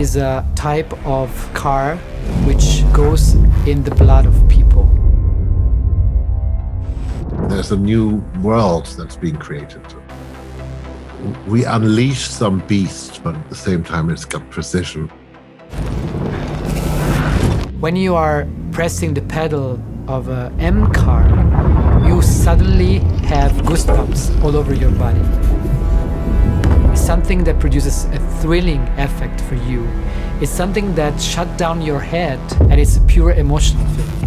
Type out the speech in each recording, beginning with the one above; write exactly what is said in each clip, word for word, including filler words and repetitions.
is a type of car which goes in the blood of people. There's a new world that's being created. We unleash some beast, but at the same time it's got precision. When you are pressing the pedal of a M car, you suddenly have goosebumps all over your body. It's something that produces a thrilling effect for you. It's something that shuts down your head, and it's a pure emotional feeling.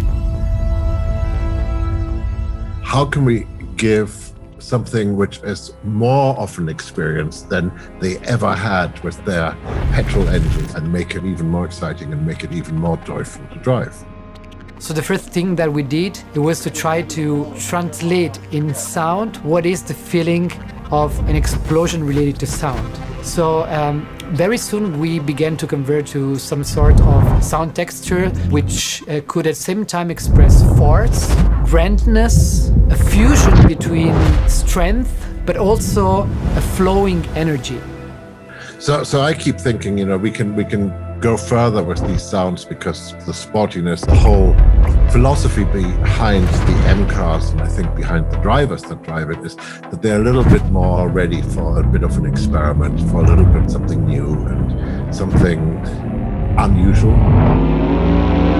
How can we give something which is more of an experience than they ever had with their petrol engines and make it even more exciting and make it even more joyful to drive? So the first thing that we did, it was to try to translate in sound what is the feeling of an explosion related to sound. So um, very soon we began to convert to some sort of sound texture which uh, could at the same time express force, grandness, a fusion between strength, but also a flowing energy. So, so I keep thinking, you know, we can we can go further with these sounds because the sportiness, the whole philosophy behind the M cars, and I think behind the drivers that drive it, is that they're a little bit more ready for a bit of an experiment, for a little bit something new and something unusual.